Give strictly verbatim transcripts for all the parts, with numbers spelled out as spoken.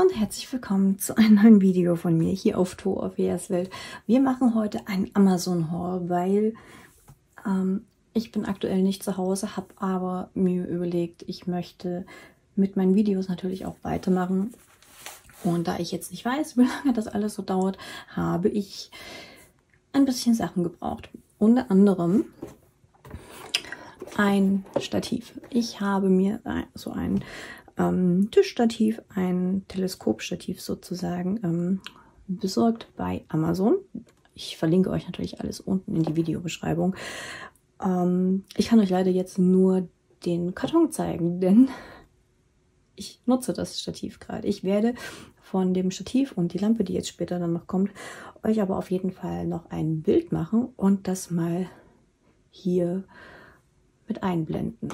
und herzlich willkommen zu einem neuen Video von mir hier auf Tour auf Welt. Wir machen heute einen Amazon-Haul, weil ähm, ich bin aktuell nicht zu Hause, habe aber mir überlegt, ich möchte mit meinen Videos natürlich auch weitermachen. Und da ich jetzt nicht weiß, wie lange das alles so dauert, habe ich ein bisschen Sachen gebraucht. Unter anderem ein Stativ. Ich habe mir so ein ähm, Tischstativ, ein Teleskopstativ sozusagen ähm, besorgt bei Amazon. Ich verlinke euch natürlich alles unten in die Videobeschreibung. Ähm, ich kann euch leider jetzt nur den Karton zeigen, denn ich nutze das Stativ gerade. Ich werde von dem Stativ und die Lampe, die jetzt später dann noch kommt, euch aber auf jeden Fall noch ein Bild machen und das mal hier mit einblenden.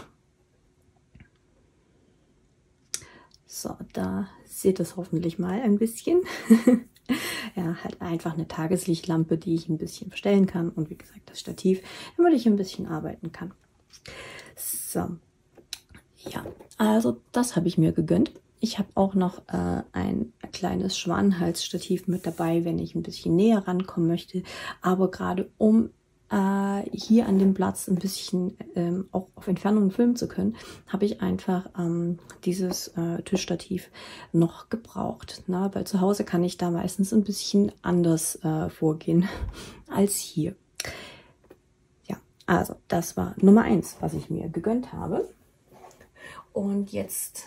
So, da seht ihr es hoffentlich mal ein bisschen. Ja, halt einfach eine Tageslichtlampe, die ich ein bisschen verstellen kann. Und wie gesagt, das Stativ, damit ich ein bisschen arbeiten kann. So, ja, also das habe ich mir gegönnt. Ich habe auch noch äh, ein kleines Schwanenhalsstativ mit dabei, wenn ich ein bisschen näher rankommen möchte. Aber gerade um äh, hier an dem Platz ein bisschen ähm, auch auf Entfernung filmen zu können, habe ich einfach ähm, dieses äh, Tischstativ noch gebraucht. Na, weil zu Hause kann ich da meistens ein bisschen anders äh, vorgehen als hier. Ja, also das war Nummer eins, was ich mir gegönnt habe. Und jetzt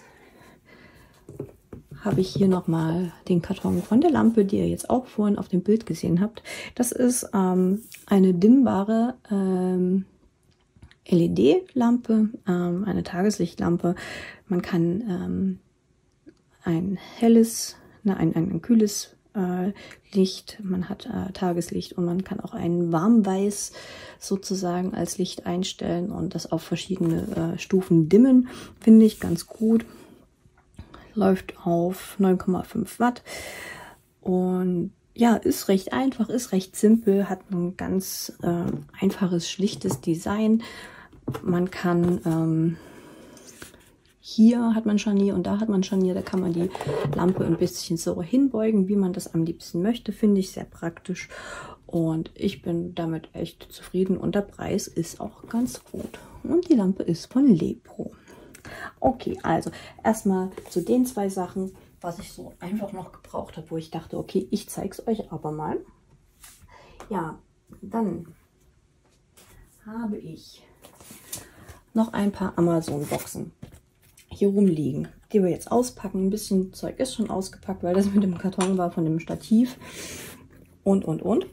habe ich hier nochmal den Karton von der Lampe, die ihr jetzt auch vorhin auf dem Bild gesehen habt. Das ist ähm, eine dimmbare ähm, L E D-Lampe, ähm, eine Tageslichtlampe. Man kann ähm, ein helles, ne, ein, ein, ein kühles äh, Licht, man hat äh, Tageslicht und man kann auch ein Warmweiß sozusagen als Licht einstellen und das auf verschiedene äh, Stufen dimmen. Finde ich ganz gut. Läuft auf neun Komma fünf Watt und ja, ist recht einfach, ist recht simpel, hat ein ganz äh, einfaches, schlichtes Design. Man kann, ähm, hier hat man Scharnier und da hat man Scharnier, da kann man die Lampe ein bisschen so hinbeugen, wie man das am liebsten möchte, finde ich sehr praktisch. Und ich bin damit echt zufrieden und der Preis ist auch ganz gut. Und die Lampe ist von Lepro. Okay, also erstmal zu den zwei Sachen, was ich so einfach noch gebraucht habe, wo ich dachte, okay, ich zeige es euch aber mal. Ja, dann habe ich noch ein paar Amazon-Boxen hier rumliegen, die wir jetzt auspacken. Ein bisschen Zeug ist schon ausgepackt, weil das mit dem Karton war von dem Stativ und, und, und.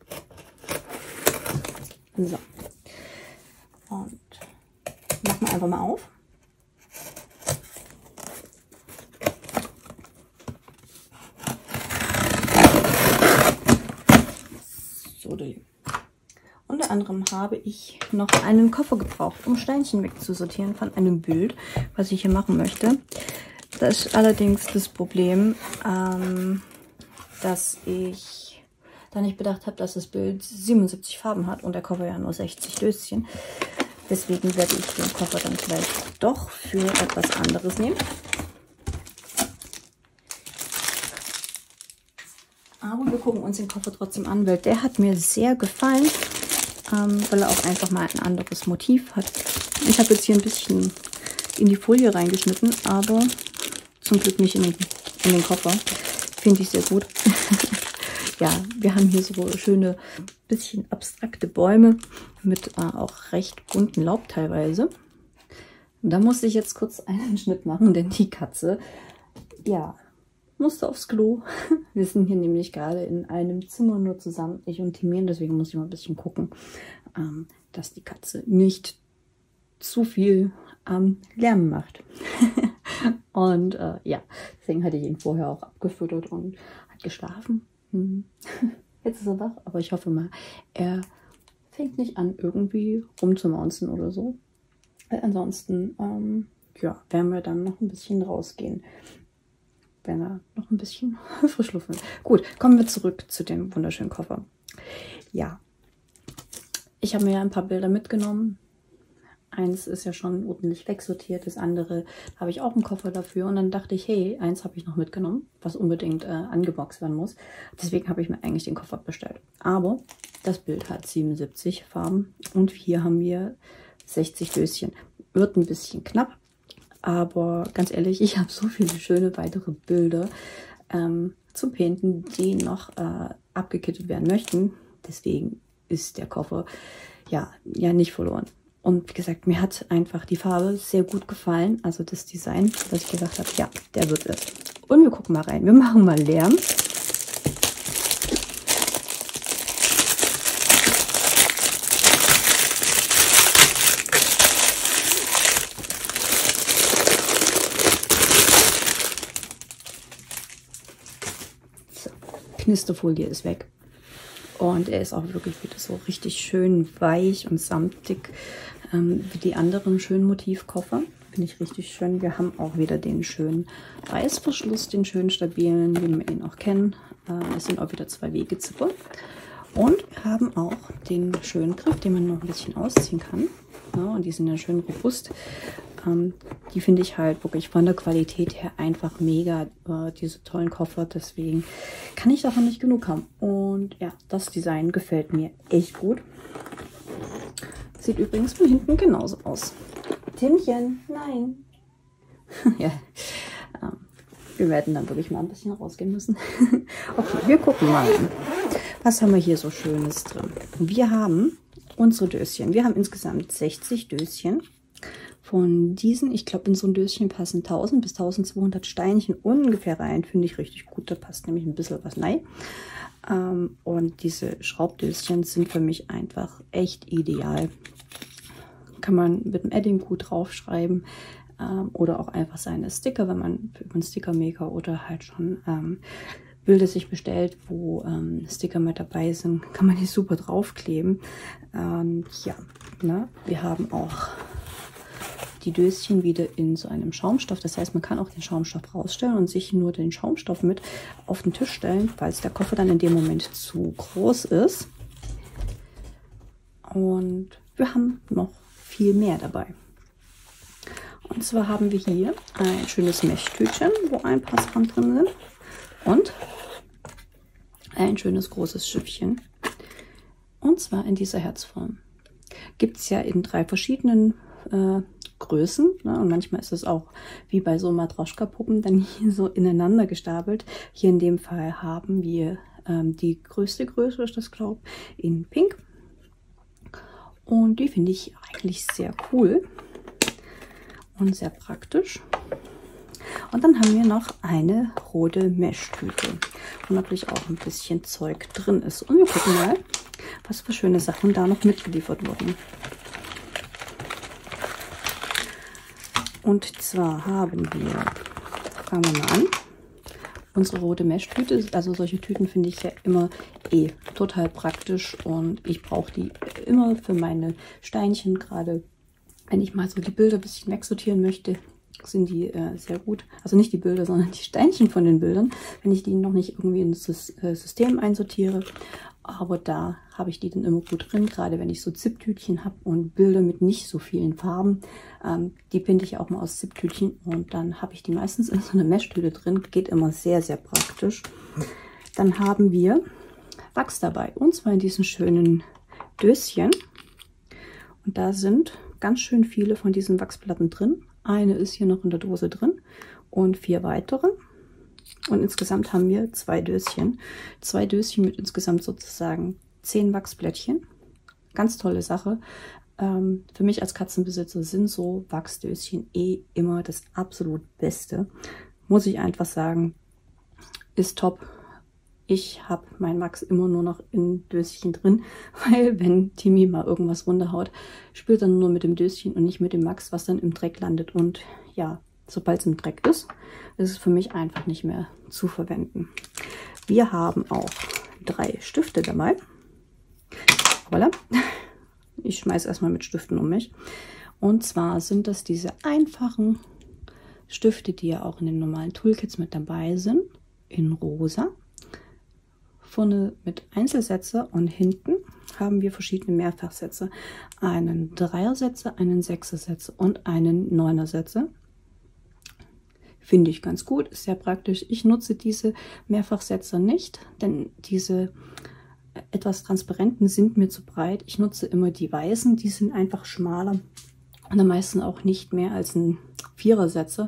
So. Und machen wir einfach mal auf. Unter anderem habe ich noch einen Koffer gebraucht, um Steinchen wegzusortieren von einem Bild, was ich hier machen möchte. Das ist allerdings das Problem, ähm, dass ich da nicht bedacht habe, dass das Bild siebenundsiebzig Farben hat und der Koffer ja nur sechzig Döschen. Deswegen werde ich den Koffer dann vielleicht doch für etwas anderes nehmen. Aber wir gucken uns den Koffer trotzdem an, weil der hat mir sehr gefallen, ähm, weil er auch einfach mal ein anderes Motiv hat. Ich habe jetzt hier ein bisschen in die Folie reingeschnitten, aber zum Glück nicht in den, in den Koffer. Finde ich sehr gut. Ja, wir haben hier so schöne, bisschen abstrakte Bäume mit äh, auch recht bunten Laub teilweise. Und da musste ich jetzt kurz einen Schnitt machen, denn die Katze, ja, musste aufs Klo. Wir sind hier nämlich gerade in einem Zimmer nur zusammen, ich und Timien, deswegen muss ich mal ein bisschen gucken, ähm, dass die Katze nicht zu viel ähm, Lärm macht. Und äh, ja, deswegen hatte ich ihn vorher auch abgefüttert und hat geschlafen. Hm. Jetzt ist er wach, aber ich hoffe mal, er fängt nicht an, irgendwie rumzumaunzen oder so. Weil ansonsten, ähm, ja, werden wir dann noch ein bisschen rausgehen, wenn er noch ein bisschen frisch Luft will. Gut, kommen wir zurück zu dem wunderschönen Koffer. Ja, ich habe mir ja ein paar Bilder mitgenommen. Eins ist ja schon ordentlich wegsortiert, das andere habe ich auch einen Koffer dafür. Und dann dachte ich, hey, eins habe ich noch mitgenommen, was unbedingt äh, angeboxt werden muss. Deswegen habe ich mir eigentlich den Koffer bestellt. Aber das Bild hat siebenundsiebzig Farben und hier haben wir sechzig Döschen. Wird ein bisschen knapp, aber ganz ehrlich, ich habe so viele schöne weitere Bilder ähm, zum Painten, die noch äh, abgekittet werden möchten. Deswegen ist der Koffer ja, ja nicht verloren. Und wie gesagt, mir hat einfach die Farbe sehr gut gefallen. Also das Design, dass ich gesagt habe, ja, der wird es. Und wir gucken mal rein. Wir machen mal Lärm. So, Knisterfolie ist weg. Und er ist auch wirklich wieder so richtig schön weich und samtig, ähm, wie die anderen schönen Motivkoffer. Finde ich richtig schön. Wir haben auch wieder den schönen Reißverschluss, den schönen stabilen, wie wir ihn auch kennen. Äh, es sind auch wieder zwei Wegezipper. Und wir haben auch den schönen Griff, den man noch ein bisschen ausziehen kann. Ja, und die sind ja schön robust. Ähm, die finde ich halt wirklich von der Qualität her einfach mega, äh, diese tollen Koffer. Deswegen kann ich davon nicht genug haben. Und ja, das Design gefällt mir echt gut. Sieht übrigens von hinten genauso aus. Timchen, nein. Ja, ähm, wir werden dann wirklich mal ein bisschen rausgehen müssen. Okay, wir gucken mal an. Was haben wir hier so Schönes drin? Wir haben unsere Döschen. Wir haben insgesamt sechzig Döschen. Von diesen, ich glaube, in so ein Döschen passen tausend bis tausendzweihundert Steinchen ungefähr rein. Finde ich richtig gut. Da passt nämlich ein bisschen was rein. Ähm, und diese Schraubdöschen sind für mich einfach echt ideal. Kann man mit dem Edding gut draufschreiben. Ähm, oder auch einfach seine Sticker, wenn man über einen Sticker-Maker oder halt schon ähm, Bilder sich bestellt, wo ähm, Sticker mit dabei sind, kann man die super draufkleben. Und ja, ne? Wir haben auch die Döschen wieder in so einem Schaumstoff. Das heißt, man kann auch den Schaumstoff rausstellen und sich nur den Schaumstoff mit auf den Tisch stellen, falls der Koffer dann in dem Moment zu groß ist. Und wir haben noch viel mehr dabei. Und zwar haben wir hier ein schönes Meschtütchen, wo ein paar Sachen drin sind. Und ein schönes großes Schiffchen. Und zwar in dieser Herzform. Gibt es ja in drei verschiedenen äh, Größen. Ne? Und manchmal ist es auch wie bei so Matroschka-Puppen dann hier so ineinander gestapelt. Hier in dem Fall haben wir ähm, die größte Größe, ist das glaube ich, in Pink. Und die finde ich eigentlich sehr cool und sehr praktisch. Und dann haben wir noch eine rote Meschtüte, wo natürlich auch ein bisschen Zeug drin ist. Und wir gucken mal, was für schöne Sachen da noch mitgeliefert wurden. Und zwar haben wir, fangen wir mal an, unsere rote Meschtüte. Also solche Tüten finde ich ja immer eh total praktisch und ich brauche die immer für meine Steinchen, gerade wenn ich mal so die Bilder ein bisschen wegsortieren möchte, sind die äh, sehr gut. Also nicht die Bilder, sondern die Steinchen von den Bildern, wenn ich die noch nicht irgendwie ins System einsortiere. Aber da habe ich die dann immer gut drin, gerade wenn ich so Zip-Tütchen habe und Bilder mit nicht so vielen Farben. Ähm, die pinte ich auch mal aus Zip-Tütchen und dann habe ich die meistens in so einer Meschtüte drin. Geht immer sehr, sehr praktisch. Dann haben wir Wachs dabei und zwar in diesen schönen Döschen. Und da sind ganz schön viele von diesen Wachsplatten drin. Eine ist hier noch in der Dose drin und vier weitere. Und insgesamt haben wir zwei Döschen. Zwei Döschen mit insgesamt sozusagen zehn Wachsblättchen. Ganz tolle Sache. Ähm, für mich als Katzenbesitzer sind so Wachsdöschen eh immer das absolut Beste. Muss ich einfach sagen, ist top. Ich habe mein Wachs immer nur noch in Döschen drin, weil wenn Timmy mal irgendwas runterhaut, spielt er nur mit dem Döschen und nicht mit dem Wachs, was dann im Dreck landet. Und ja, sobald es im Dreck ist, ist es für mich einfach nicht mehr zu verwenden. Wir haben auch drei Stifte dabei. Voilà. Ich schmeiße erstmal mit Stiften um mich. Und zwar sind das diese einfachen Stifte, die ja auch in den normalen Toolkits mit dabei sind, in rosa. Vorne mit Einzelsätze und hinten haben wir verschiedene Mehrfachsätze. Einen Dreiersätze, einen Sechsersätze und einen Neunersätze. Finde ich ganz gut, ist sehr praktisch. Ich nutze diese Mehrfachsätze nicht, denn diese etwas transparenten sind mir zu breit. Ich nutze immer die weißen, die sind einfach schmaler und am meisten auch nicht mehr als ein Vierersätze.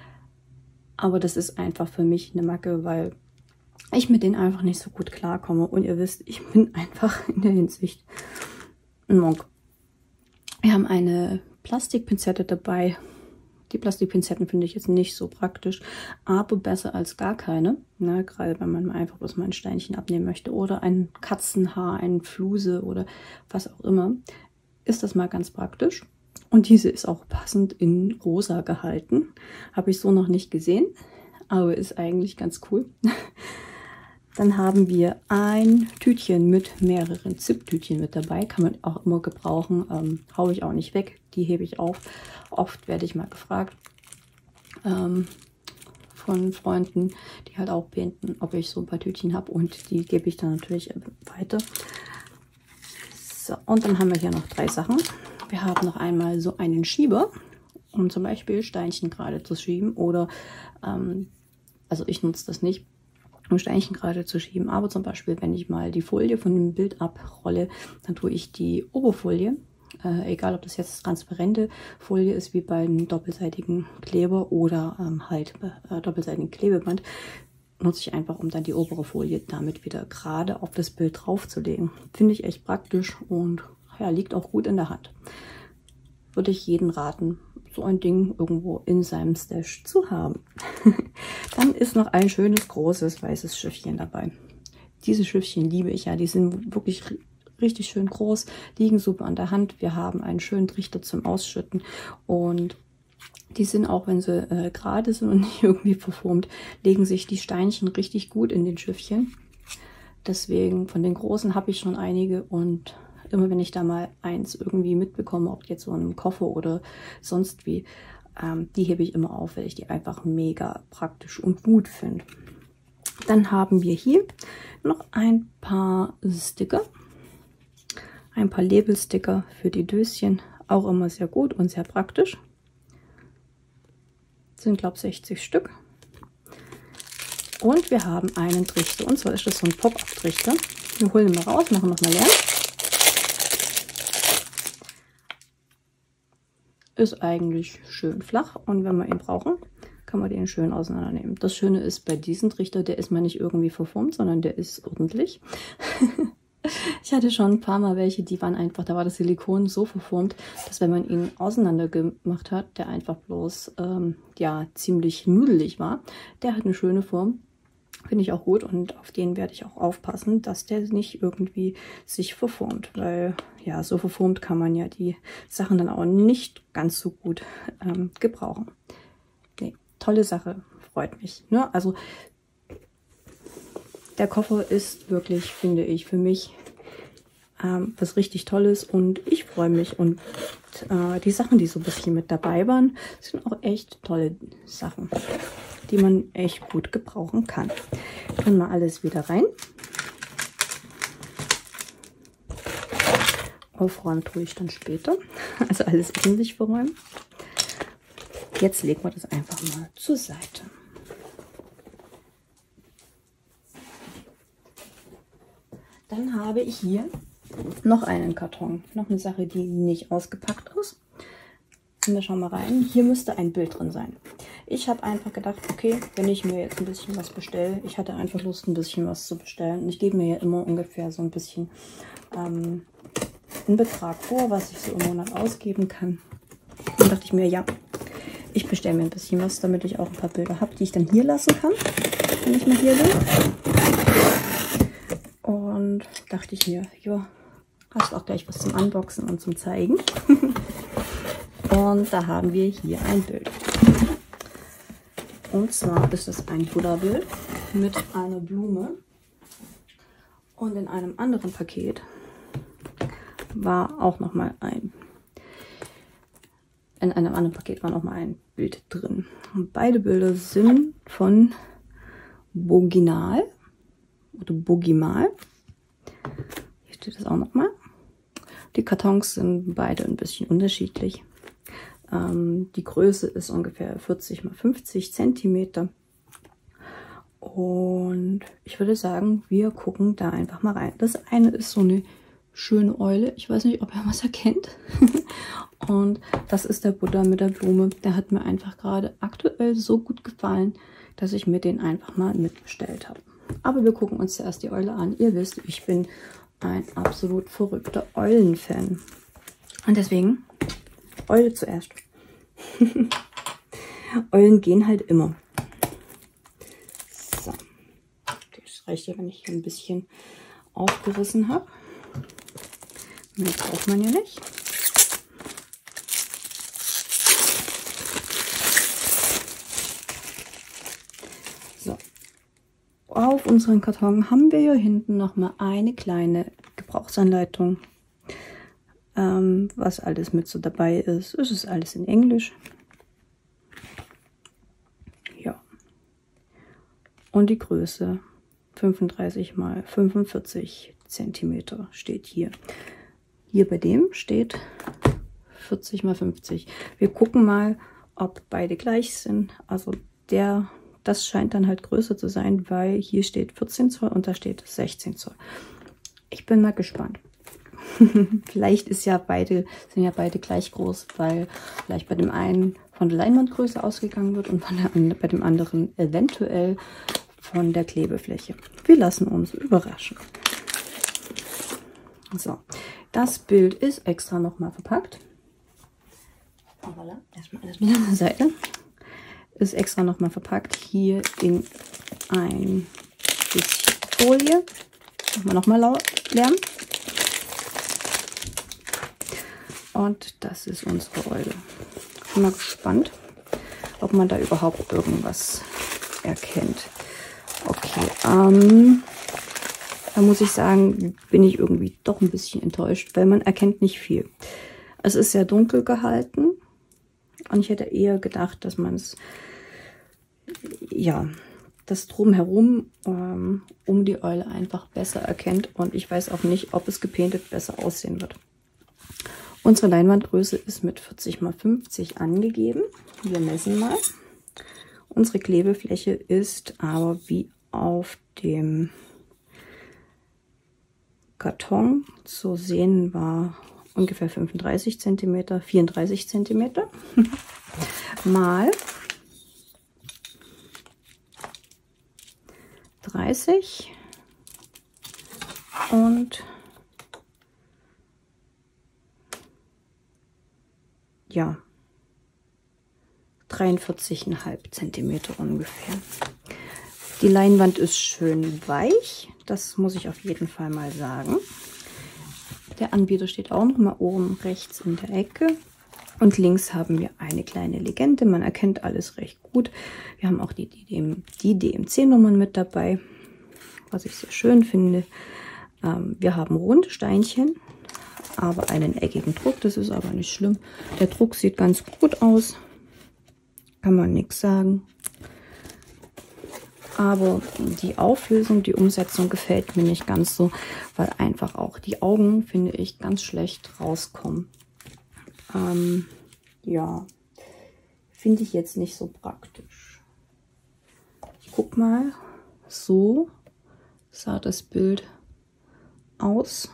Aber das ist einfach für mich eine Macke, weil ich mit denen einfach nicht so gut klarkomme. Und ihr wisst, ich bin einfach in der Hinsicht ein Monk. Wir haben eine Plastikpinzette dabei. Die Plastikpinzetten finde ich jetzt nicht so praktisch, aber besser als gar keine. Ne? Gerade wenn man mal einfach bloß mal ein Steinchen abnehmen möchte oder ein Katzenhaar, ein Fluse oder was auch immer, ist das mal ganz praktisch. Und diese ist auch passend in rosa gehalten. Habe ich so noch nicht gesehen, aber ist eigentlich ganz cool. Dann haben wir ein Tütchen mit mehreren Zip-Tütchen mit dabei. Kann man auch immer gebrauchen. Ähm, haue ich auch nicht weg. Die hebe ich auf. Oft werde ich mal gefragt ähm, von Freunden, die halt auch painten, ob ich so ein paar Tütchen habe. Und die gebe ich dann natürlich weiter. So, und dann haben wir hier noch drei Sachen. Wir haben noch einmal so einen Schieber, um zum Beispiel Steinchen gerade zu schieben. Oder, ähm, also ich nutze das nicht, um Steinchen gerade zu schieben. Aber zum Beispiel, wenn ich mal die Folie von dem Bild abrolle, dann tue ich die Oberfolie, äh, egal ob das jetzt transparente Folie ist, wie beim doppelseitigen Kleber oder ähm, halt äh, doppelseitigen Klebeband, nutze ich einfach, um dann die obere Folie damit wieder gerade auf das Bild draufzulegen. Finde ich echt praktisch und ja, liegt auch gut in der Hand. Würde ich jedem raten, so ein Ding irgendwo in seinem Stash zu haben. Dann ist noch ein schönes, großes, weißes Schiffchen dabei. Diese Schiffchen liebe ich ja, die sind wirklich richtig schön groß, liegen super an der Hand. Wir haben einen schönen Trichter zum Ausschütten und die sind auch, wenn sie äh, gerade sind und nicht irgendwie verformt, legen sich die Steinchen richtig gut in den Schiffchen. Deswegen von den großen habe ich schon einige und immer wenn ich da mal eins irgendwie mitbekomme, ob jetzt so in einem Koffer oder sonst wie, ähm, die hebe ich immer auf, weil ich die einfach mega praktisch und gut finde. Dann haben wir hier noch ein paar Sticker, ein paar Labelsticker für die Döschen, auch immer sehr gut und sehr praktisch. Sind, glaube ich, sechzig Stück. Und wir haben einen Trichter, und zwar ist das so ein Pop-Up-Trichter. Wir holen ihn mal raus, machen noch mal leer. Ist eigentlich schön flach und wenn wir ihn brauchen, kann man den schön auseinandernehmen. Das Schöne ist bei diesem Trichter, der ist mal nicht irgendwie verformt, sondern der ist ordentlich. Ich hatte schon ein paar Mal welche, die waren einfach, da war das Silikon so verformt, dass wenn man ihn auseinander gemacht hat, der einfach bloß ähm, ja ziemlich nudelig war. Der hat eine schöne Form. Finde ich auch gut und auf den werde ich auch aufpassen, dass der nicht irgendwie sich verformt, weil ja, so verformt kann man ja die Sachen dann auch nicht ganz so gut ähm, gebrauchen. Nee, tolle Sache, freut mich. Ne? Also der Koffer ist wirklich, finde ich, für mich ähm, was richtig Tolles und ich freue mich und äh, die Sachen, die so ein bisschen mit dabei waren, sind auch echt tolle Sachen, die man echt gut gebrauchen kann. Tun wir alles wieder rein. Aufräumen tue ich dann später. Also alles ordentlich verräumen. Jetzt legen wir das einfach mal zur Seite. Dann habe ich hier noch einen Karton. Noch eine Sache, die nicht ausgepackt ist. Und wir schauen mal rein. Hier müsste ein Bild drin sein. Ich habe einfach gedacht, okay, wenn ich mir jetzt ein bisschen was bestelle, ich hatte einfach Lust, ein bisschen was zu bestellen. Und ich gebe mir ja immer ungefähr so ein bisschen ähm, einen Betrag vor, was ich so im Monat ausgeben kann. Dann dachte ich mir, ja, ich bestelle mir ein bisschen was, damit ich auch ein paar Bilder habe, die ich dann hier lassen kann, wenn ich mal hier bin. Und dachte ich mir, ja, hast auch gleich was zum Unboxen und zum Zeigen. Und da haben wir hier ein Bild. Und zwar ist es ein Buddha-Bild mit einer Blume. Und in einem anderen Paket war auch noch mal ein in einem anderen Paket war noch mal ein Bild drin. Und beide Bilder sind von Boginal oder Bogimal. Hier dir das auch noch mal. Die Kartons sind beide ein bisschen unterschiedlich. Ähm, die Größe ist ungefähr vierzig mal fünfzig Zentimeter. Und ich würde sagen, wir gucken da einfach mal rein. Das eine ist so eine schöne Eule. Ich weiß nicht, ob ihr was erkennt. Und das ist der Buddha mit der Blume. Der hat mir einfach gerade aktuell so gut gefallen, dass ich mir den einfach mal mitbestellt habe. Aber wir gucken uns zuerst die Eule an. Ihr wisst, ich bin ein absolut verrückter Eulen-Fan. Und deswegen Eule zuerst. Eulen gehen halt immer. So. Das reicht ja, wenn ich hier ein bisschen aufgerissen habe. Mehr braucht man ja nicht. So. Auf unserem Karton haben wir hier hinten noch mal eine kleine Gebrauchsanleitung. Ähm, was alles mit so dabei ist. Es ist alles in Englisch. Ja. Und die Größe fünfunddreißig mal fünfundvierzig Zentimeter steht hier. Hier bei dem steht vierzig mal fünfzig. Wir gucken mal, ob beide gleich sind. Also der, das scheint dann halt größer zu sein, weil hier steht vierzehn Zoll und da steht sechzehn Zoll. Ich bin mal gespannt. Vielleicht ist ja beide, sind ja beide gleich groß, weil vielleicht bei dem einen von der Leinwandgröße ausgegangen wird und von der, bei dem anderen eventuell von der Klebefläche. Wir lassen uns überraschen. So, das Bild ist extra nochmal verpackt. Oh, voilà. Erstmal alles wieder an der Seite. Ist extra nochmal verpackt hier in ein bisschen Folie. Machen wir nochmal Lärm. Und das ist unsere Eule. Ich bin mal gespannt, ob man da überhaupt irgendwas erkennt. Okay, ähm, da muss ich sagen, bin ich irgendwie doch ein bisschen enttäuscht, weil man erkennt nicht viel. Es ist sehr dunkel gehalten und ich hätte eher gedacht, dass man es, ja, das Drumherum ähm, um die Eule einfach besser erkennt und ich weiß auch nicht, ob es gepainted besser aussehen wird. Unsere Leinwandgröße ist mit vierzig mal fünfzig angegeben. Wir messen mal. Unsere Klebefläche ist aber wie auf dem Karton zu sehen war ungefähr fünfunddreißig Zentimeter, vierunddreißig Zentimeter mal dreißig und ja, dreiundvierzig Komma fünf Zentimeter ungefähr. Die Leinwand ist schön weich, das muss ich auf jeden Fall mal sagen. Der Anbieter steht auch noch mal oben rechts in der Ecke. Und links haben wir eine kleine Legende, man erkennt alles recht gut. Wir haben auch die, die, die D M C-Nummern mit dabei, was ich sehr schön finde. Ähm, wir haben runde Steinchen, aber einen eckigen Druck, das ist aber nicht schlimm. Der Druck sieht ganz gut aus, kann man nichts sagen. Aber die Auflösung, die Umsetzung gefällt mir nicht ganz so, weil einfach auch die Augen, finde ich, ganz schlecht rauskommen. Ähm, ja, finde ich jetzt nicht so praktisch. Ich guck mal, so sah das Bild aus.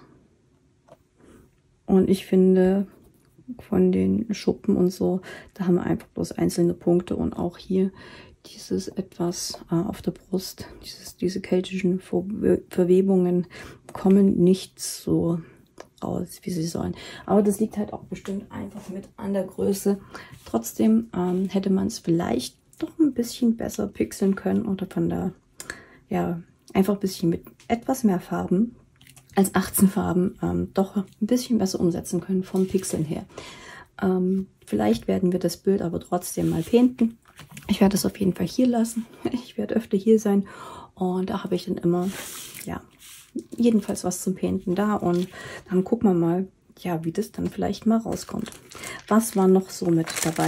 Und ich finde, von den Schuppen und so, da haben wir einfach bloß einzelne Punkte und auch hier dieses etwas äh, auf der Brust, dieses, diese keltischen Ver Verwebungen kommen nicht so raus, wie sie sollen. Aber das liegt halt auch bestimmt einfach mit an der Größe. Trotzdem ähm, hätte man es vielleicht doch ein bisschen besser pixeln können oder von der, ja, einfach ein bisschen mit etwas mehr Farben als achtzehn Farben ähm, doch ein bisschen besser umsetzen können vom Pixeln her. Ähm, vielleicht werden wir das Bild aber trotzdem mal painten. Ich werde es auf jeden Fall hier lassen. Ich werde öfter hier sein und da habe ich dann immer, ja, jedenfalls was zum Painten da und dann gucken wir mal, ja, wie das dann vielleicht mal rauskommt. Was war noch so mit dabei?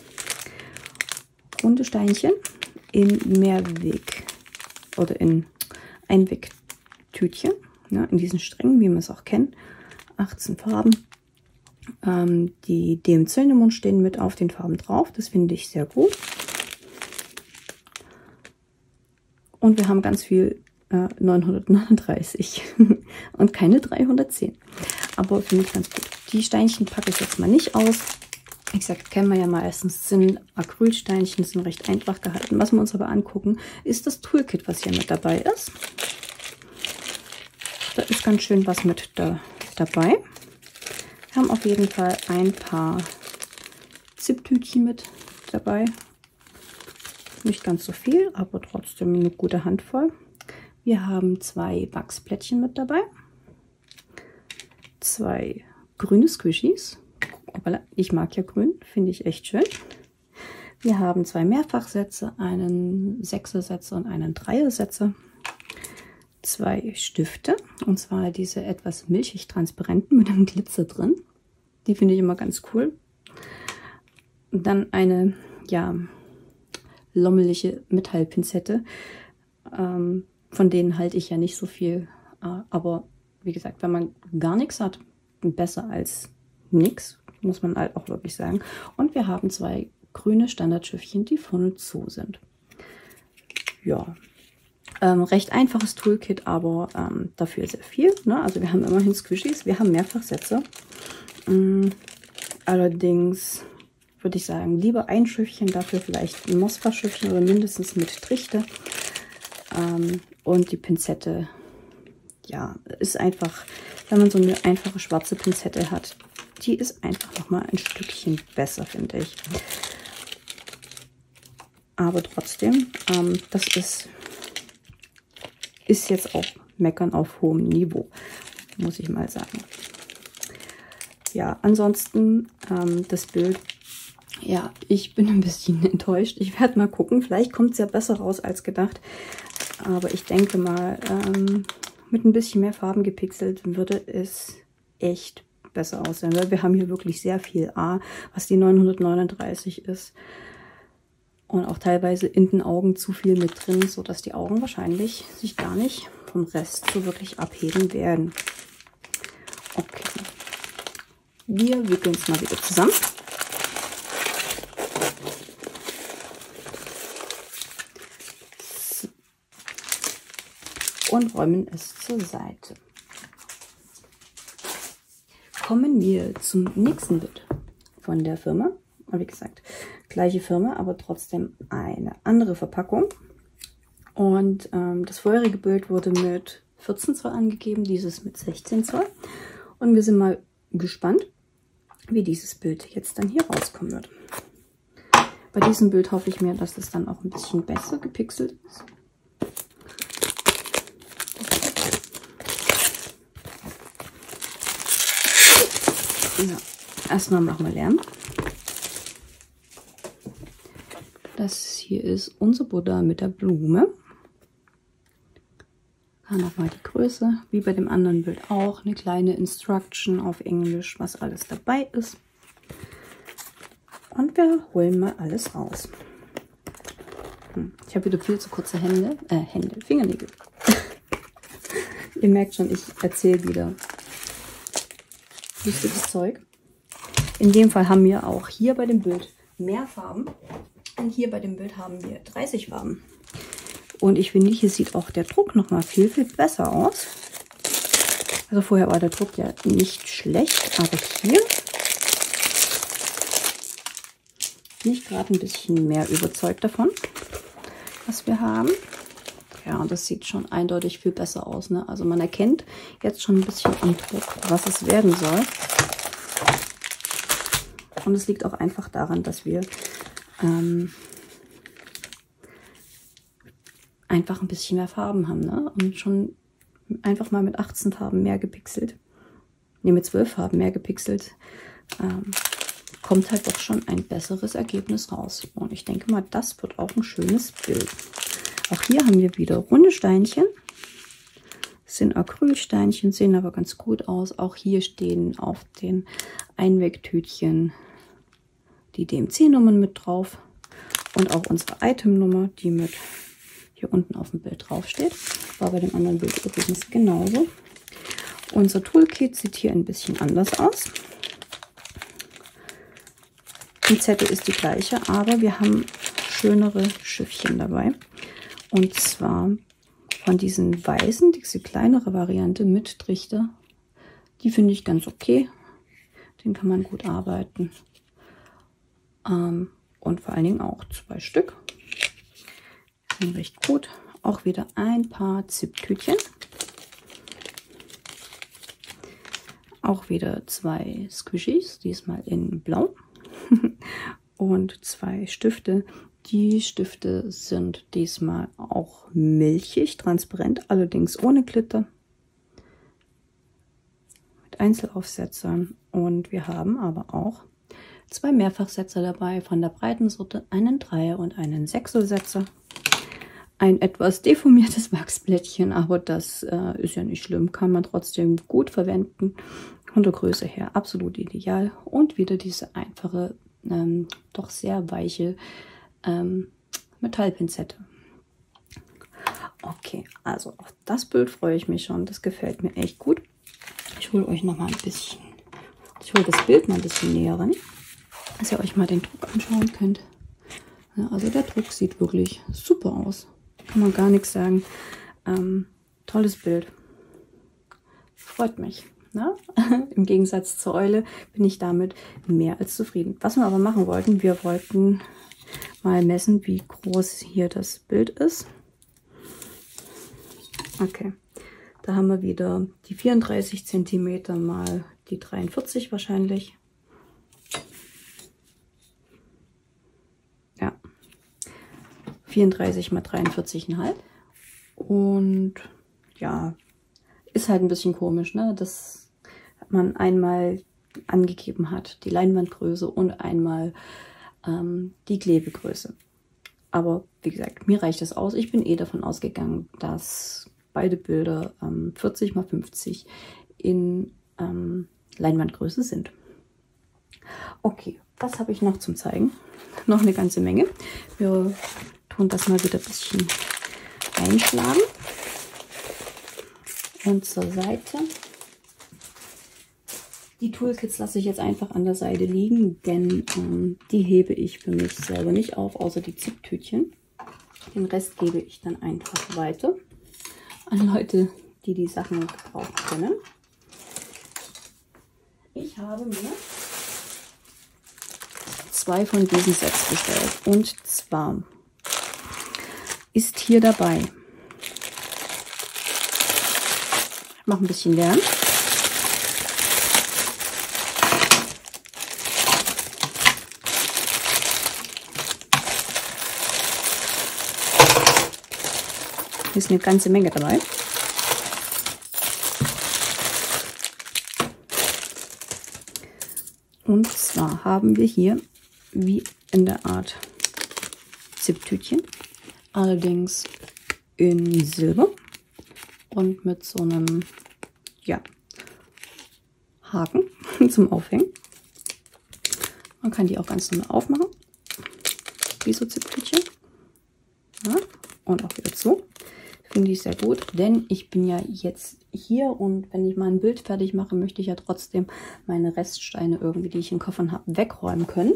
Runde Steinchen in Mehrweg oder in Einwegtütchen. ja, in diesen Strängen, wie wir es auch kennen. achtzehn Farben. Ähm, die D M C-Nummern stehen mit auf den Farben drauf. Das finde ich sehr gut. Und wir haben ganz viel äh, neunhundertneununddreißig und keine dreihundertzehn. Aber finde ich ganz gut. Die Steinchen packe ich jetzt mal nicht aus. Wie gesagt, kennen wir ja meistens, sind Acrylsteinchen, sind recht einfach gehalten. Was wir uns aber angucken, ist das Toolkit, was hier mit dabei ist. Da ist ganz schön was mit da, dabei. Wir haben auf jeden Fall ein paar Ziptütchen mit dabei. Nicht ganz so viel, aber trotzdem eine gute Handvoll. Wir haben zwei Wachsplättchen mit dabei. Zwei grüne Squishies. Ich mag ja grün, finde ich echt schön. Wir haben zwei Mehrfachsätze, einen Sechsersetzer und einen Dreiersetzer. Zwei Stifte, und zwar diese etwas milchig transparenten mit einem Glitzer drin. Die finde ich immer ganz cool. Und dann eine, ja, lommelige Metallpinzette. Ähm, von denen halte ich ja nicht so viel. Äh, aber wie gesagt, wenn man gar nichts hat, besser als nichts, muss man halt auch wirklich sagen. Und wir haben zwei grüne Standardschiffchen, die vorne zu sind. Ja, ähm, recht einfaches Toolkit, aber ähm, dafür sehr viel. Ne? Also wir haben immerhin Squishies, wir haben Mehrfachsätze. Ähm, allerdings würde ich sagen, lieber ein Schiffchen, dafür vielleicht ein Mosfa-Schiffchen oder mindestens mit Trichte. Ähm, und die Pinzette, ja, ist einfach, wenn man so eine einfache schwarze Pinzette hat, die ist einfach noch mal ein Stückchen besser, finde ich. Aber trotzdem, ähm, das ist, ist jetzt auch Meckern auf hohem Niveau, muss ich mal sagen. Ja, ansonsten ähm, das Bild, ja, ich bin ein bisschen enttäuscht. Ich werde mal gucken, vielleicht kommt es ja besser raus als gedacht. Aber ich denke mal, ähm, mit ein bisschen mehr Farben gepixelt würde es echt besser aussehen. Weil wir haben hier wirklich sehr viel A, was die neunhundertneununddreißig ist. Und auch teilweise in den Augen zu viel mit drin, sodass die Augen wahrscheinlich sich gar nicht vom Rest so wirklich abheben werden. Okay. Wir wickeln es mal wieder zusammen. Und räumen es zur Seite. Kommen wir zum nächsten Bild von der Firma. Und wie gesagt, gleiche Firma, aber trotzdem eine andere Verpackung. Und ähm, das vorherige Bild wurde mit vierzehn Zoll angegeben, dieses mit sechzehn Zoll. Und wir sind mal gespannt, wie dieses Bild jetzt dann hier rauskommen wird. Bei diesem Bild hoffe ich mir, dass das dann auch ein bisschen besser gepixelt ist. Ja, erstmal machen wir Lärm. Das hier ist unser Buddha mit der Blume. Dann nochmal die Größe, wie bei dem anderen Bild auch. Eine kleine Instruction auf Englisch, was alles dabei ist. Und wir holen mal alles raus. Hm, ich habe wieder viel zu kurze Hände, äh, Hände, Fingernägel. Ihr merkt schon, ich erzähle wieder lustiges Zeug. In dem Fall haben wir auch hier bei dem Bild mehr Farben. Und hier bei dem Bild haben wir dreißig Farben. Und ich finde, hier sieht auch der Druck noch mal viel, viel besser aus. Also vorher war der Druck ja nicht schlecht, aber hier bin ich gerade ein bisschen mehr überzeugt davon, was wir haben. Ja, und das sieht schon eindeutig viel besser aus, ne? Also man erkennt jetzt schon ein bisschen am Druck, was es werden soll. Und es liegt auch einfach daran, dass wir ähm, einfach ein bisschen mehr Farben haben, ne? Und schon einfach mal mit achtzehn Farben mehr gepixelt, ne, mit zwölf Farben mehr gepixelt, ähm, kommt halt doch schon ein besseres Ergebnis raus. Und ich denke mal, das wird auch ein schönes Bild. Auch hier haben wir wieder runde Steinchen. Das sind Acrylsteinchen, sehen aber ganz gut aus. Auch hier stehen auf den Einwegtütchen die D M C-Nummern mit drauf. Und auch unsere Item-Nummer, die mit hier unten auf dem Bild drauf steht. War bei dem anderen Bild übrigens genauso. Unser Toolkit sieht hier ein bisschen anders aus. Die Zettel ist die gleiche, aber wir haben schönere Schiffchen dabei. Und zwar von diesen weißen, diese kleinere Variante mit Trichter. Die finde ich ganz okay. Den kann man gut arbeiten. Ähm, und vor allen Dingen auch zwei Stück. Sind recht gut. Auch wieder ein paar Zip-Tütchen. Auch wieder zwei Squishies, diesmal in Blau. Und zwei Stifte. Die Stifte sind diesmal auch milchig, transparent, allerdings ohne Glitter. Mit Einzelaufsetzern. Und wir haben aber auch zwei Mehrfachsetzer dabei von der breiten Sorte, einen Dreier- und einen Sechsersetzer. Ein etwas deformiertes Wachsblättchen, aber das äh, ist ja nicht schlimm, kann man trotzdem gut verwenden. Von der Größe her absolut ideal. Und wieder diese einfache, ähm, doch sehr weiche ähm, Metallpinzette. Okay, also auf das Bild freue ich mich schon. Das gefällt mir echt gut. Ich hole euch noch mal ein bisschen, ich hole das Bild mal ein bisschen näher ran, dass ihr euch mal den Druck anschauen könnt. Ja, also der Druck sieht wirklich super aus. Kann man gar nichts sagen. Ähm, tolles Bild. Freut mich. Na? Im Gegensatz zur Eule bin ich damit mehr als zufrieden. Was wir aber machen wollten, wir wollten mal messen, wie groß hier das Bild ist. Okay, da haben wir wieder die vierunddreißig Zentimeter mal die dreiundvierzig wahrscheinlich. Ja, vierunddreißig mal dreiundvierzig Komma fünf. Und ja, ist halt ein bisschen komisch, ne? Dass man einmal angegeben hat, die Leinwandgröße und einmal ähm, die Klebegröße. Aber wie gesagt, mir reicht das aus. Ich bin eh davon ausgegangen, dass beide Bilder ähm, vierzig mal fünfzig in ähm, Leinwandgröße sind. Okay, was habe ich noch zum Zeigen? Noch eine ganze Menge. Wir tun das mal wieder ein bisschen einschlagen. Und zur Seite. Die Toolkits lasse ich jetzt einfach an der Seite liegen, denn ähm, die hebe ich für mich selber nicht auf, außer die Zip-Tütchen. Den Rest gebe ich dann einfach weiter an Leute, die die Sachen gebrauchen können. Ich habe mir zwei von diesen Sets bestellt. Und zwar ist hier dabei, ich mache ein bisschen Lärm, hier ist eine ganze Menge dabei. Und zwar haben wir hier wie in der Art Zip-Tütchen, allerdings in Silber und mit so einem ja, Haken zum Aufhängen. Man kann die auch ganz normal aufmachen, wie so Zip-Tütchen. Ja, und auch wieder zu. Finde ich sehr gut, denn ich bin ja jetzt hier und wenn ich mal ein Bild fertig mache, möchte ich ja trotzdem meine Reststeine irgendwie, die ich in Koffern habe, wegräumen können.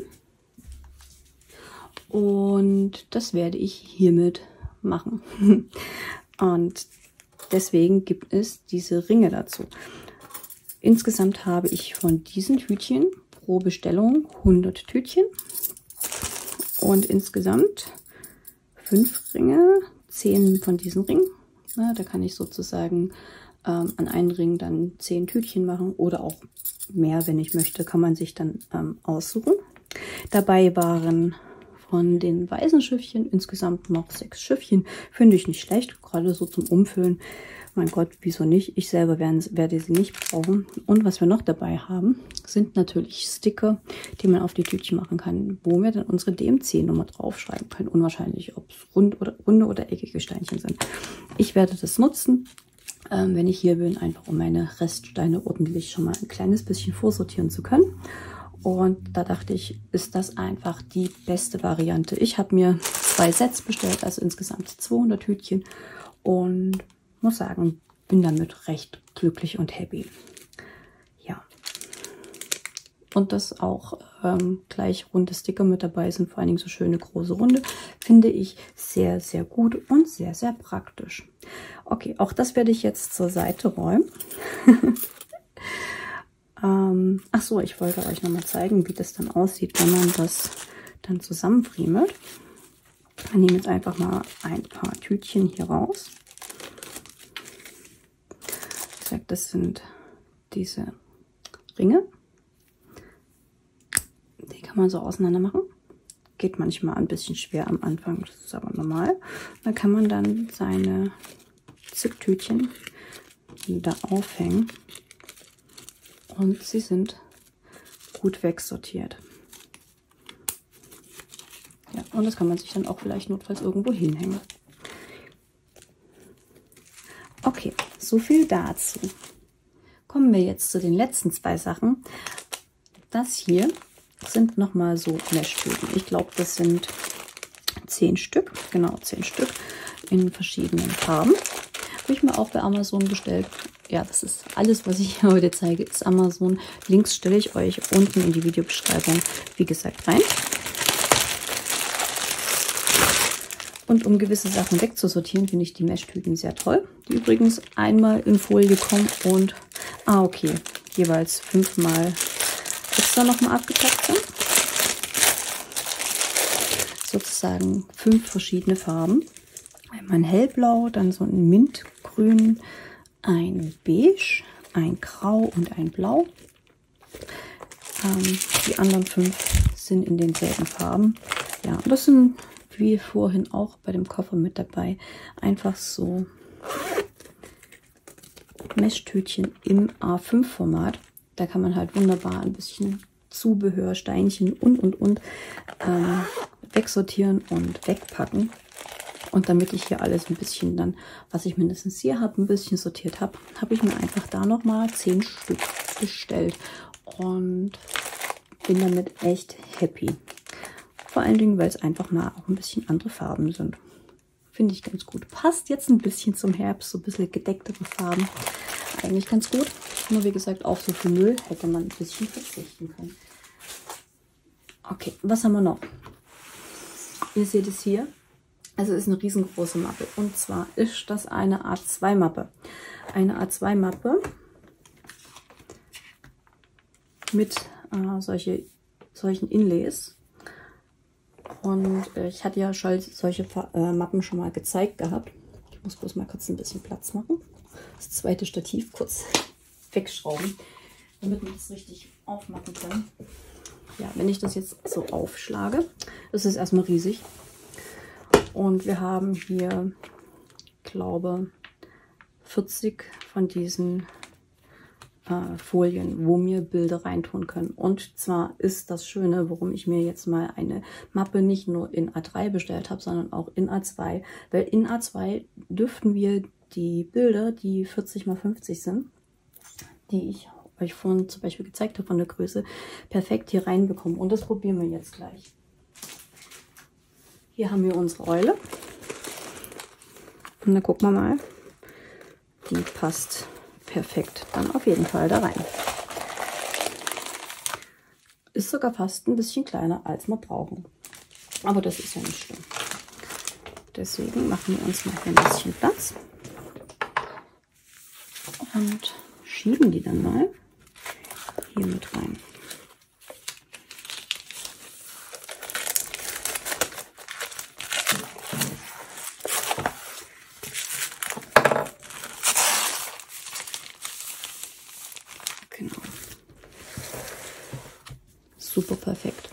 Und das werde ich hiermit machen. Und deswegen gibt es diese Ringe dazu. Insgesamt habe ich von diesen Tütchen pro Bestellung hundert Tütchen und insgesamt fünf Ringe, zehn von diesen Ringen. Na, da kann ich sozusagen ähm, an einen Ring dann zehn Tütchen machen oder auch mehr, wenn ich möchte, kann man sich dann ähm, aussuchen. Dabei waren von den weißen Schiffchen insgesamt noch sechs Schiffchen. Finde ich nicht schlecht, gerade so zum Umfüllen. Mein Gott, wieso nicht? Ich selber werden, werde sie nicht brauchen. Und was wir noch dabei haben, sind natürlich Sticker, die man auf die Tütchen machen kann, wo wir dann unsere D M C-Nummer draufschreiben können. Unwahrscheinlich, ob es rund oder, runde oder eckige Steinchen sind. Ich werde das nutzen, ähm, wenn ich hier bin, einfach um meine Reststeine ordentlich schon mal ein kleines bisschen vorsortieren zu können. Und da dachte ich, ist das einfach die beste Variante. Ich habe mir zwei Sets bestellt, also insgesamt zweihundert Tütchen und muss sagen, bin damit recht glücklich und happy. Ja. Und dass auch ähm, gleich runde Sticker mit dabei sind, vor allen Dingen so schöne große Runde, finde ich sehr, sehr gut und sehr, sehr praktisch. Okay, auch das werde ich jetzt zur Seite räumen. ähm, ach so, ich wollte euch noch mal zeigen, wie das dann aussieht, wenn man das dann zusammenfriemelt. Ich nehme jetzt einfach mal ein paar Tütchen hier raus. Wie gesagt, das sind diese Ringe. Die kann man so auseinander machen. Geht manchmal ein bisschen schwer am Anfang, das ist aber normal. Da kann man dann seine Ziptütchen da aufhängen. Und sie sind gut wegsortiert. Ja, und das kann man sich dann auch vielleicht notfalls irgendwo hinhängen. Okay, so viel dazu. Kommen wir jetzt zu den letzten zwei Sachen. Das hier sind nochmal so Meschtüten. Ich glaube, das sind zehn Stück. Genau, zehn Stück in verschiedenen Farben. Habe ich mir auch bei Amazon bestellt. Ja, das ist alles, was ich heute zeige, ist Amazon. Links stelle ich euch unten in die Videobeschreibung, wie gesagt, rein. Und um gewisse Sachen wegzusortieren, finde ich die Meschtüten sehr toll. Die übrigens einmal in Folie kommen und, ah okay, jeweils fünfmal extra nochmal abgepackt sind. Sozusagen fünf verschiedene Farben. Einmal ein hellblau, dann so ein mintgrün, ein beige, ein grau und ein blau. Ähm, die anderen fünf sind in denselben Farben. Ja, und das sind wie vorhin auch bei dem Koffer mit dabei. Einfach so Meschtütchen im A fünf Format. Da kann man halt wunderbar ein bisschen Zubehör, Steinchen und und und ähm, wegsortieren und wegpacken. Und damit ich hier alles ein bisschen dann, was ich mindestens hier habe, ein bisschen sortiert habe, habe ich mir einfach da nochmal zehn Stück bestellt. Und bin damit echt happy. Vor allen Dingen, weil es einfach mal auch ein bisschen andere Farben sind. Finde ich ganz gut. Passt jetzt ein bisschen zum Herbst, so ein bisschen gedecktere Farben. Eigentlich ganz gut. Nur wie gesagt, auf so viel Müll hätte man ein bisschen verzichten können. Okay, was haben wir noch? Ihr seht es hier. Also es ist eine riesengroße Mappe. Und zwar ist das eine A zwei Mappe. Eine A zwei Mappe mit äh, solche, solchen Inlays. Und äh, ich hatte ja schon solche äh, Mappen schon mal gezeigt gehabt. Ich muss bloß mal kurz ein bisschen Platz machen. Das zweite Stativ kurz wegschrauben, damit wir das richtig aufmachen können. Ja, wenn ich das jetzt so aufschlage, ist es erstmal riesig. Und wir haben hier, glaube vierzig von diesen äh, Folien, wo wir Bilder reintun können. Und zwar ist das Schöne, warum ich mir jetzt mal eine Mappe nicht nur in A drei bestellt habe, sondern auch in A zwei. Weil in A zwei dürften wir die Bilder, die vierzig mal fünfzig sind, die ich euch vorhin zum Beispiel gezeigt habe von der Größe, perfekt hier reinbekommen. Und das probieren wir jetzt gleich. Hier haben wir unsere Eule. Und dann gucken wir mal. Die passt perfekt dann auf jeden Fall da rein. Ist sogar fast ein bisschen kleiner, als wir brauchen. Aber das ist ja nicht schlimm. Deswegen machen wir uns mal hier ein bisschen Platz. Und schieben die dann mal hier mit rein. Genau. Super perfekt.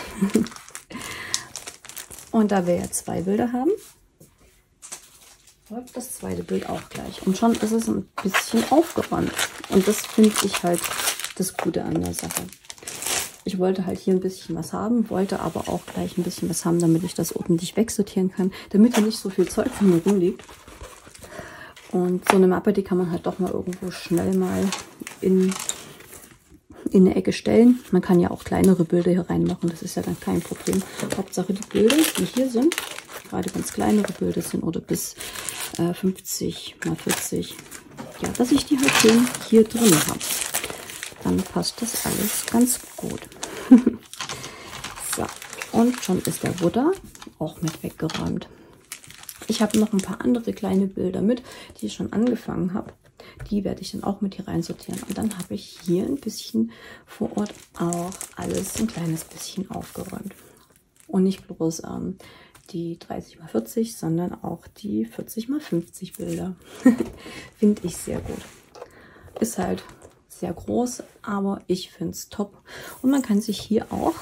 Und da wir ja zwei Bilder haben, folgt das zweite Bild auch gleich. Und schon ist es ein bisschen aufgeräumt. Und das finde ich halt das Gute an der Sache. Ich wollte halt hier ein bisschen was haben, wollte aber auch gleich ein bisschen was haben, damit ich das ordentlich wegsortieren kann, damit hier nicht so viel Zeug von mir rumliegt. Und so eine Mappe, die kann man halt doch mal irgendwo schnell mal in, in eine Ecke stellen. Man kann ja auch kleinere Bilder hier reinmachen, das ist ja dann kein Problem. Hauptsache die Bilder, die hier sind, gerade wenn es kleinere Bilder sind oder bis äh, fünfzig mal vierzig, ja, dass ich die halt schön hier drin habe. Dann passt das alles ganz gut. So, und schon ist der Butter auch mit weggeräumt. Ich habe noch ein paar andere kleine Bilder mit, die ich schon angefangen habe. Die werde ich dann auch mit hier rein sortieren. Und dann habe ich hier ein bisschen vor Ort auch alles ein kleines bisschen aufgeräumt. Und nicht bloß ähm, die dreißig mal vierzig, sondern auch die vierzig mal fünfzig Bilder. Finde ich sehr gut. Ist halt sehr groß, aber ich finde es top. Und man kann sich hier auch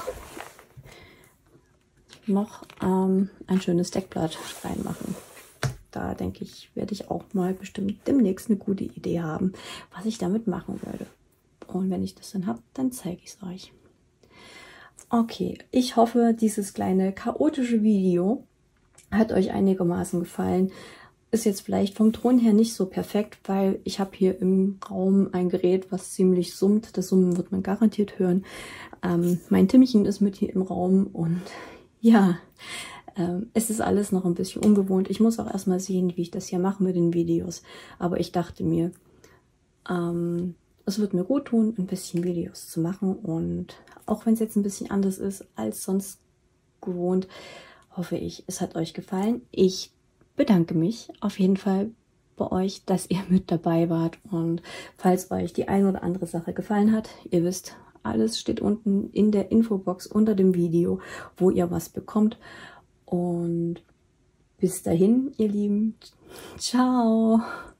noch ähm, ein schönes Deckblatt reinmachen. Da denke ich, werde ich auch mal bestimmt demnächst eine gute Idee haben, was ich damit machen werde. Und wenn ich das dann habe, dann zeige ich es euch. Okay, ich hoffe, dieses kleine chaotische Video hat euch einigermaßen gefallen. Ist jetzt vielleicht vom Ton her nicht so perfekt, weil ich habe hier im Raum ein Gerät, was ziemlich summt. Das Summen wird man garantiert hören. Ähm, mein Timmchen ist mit hier im Raum und ja, ähm, es ist alles noch ein bisschen ungewohnt. Ich muss auch erstmal sehen, wie ich das hier mache mit den Videos. Aber ich dachte mir, ähm, es wird mir gut tun, ein bisschen Videos zu machen. Und auch wenn es jetzt ein bisschen anders ist als sonst gewohnt, hoffe ich, es hat euch gefallen. Ich bedanke mich auf jeden Fall bei euch, dass ihr mit dabei wart. Und falls euch die ein oder andere Sache gefallen hat, ihr wisst, alles steht unten in der Infobox unter dem Video, wo ihr was bekommt. Und bis dahin, ihr Lieben, ciao!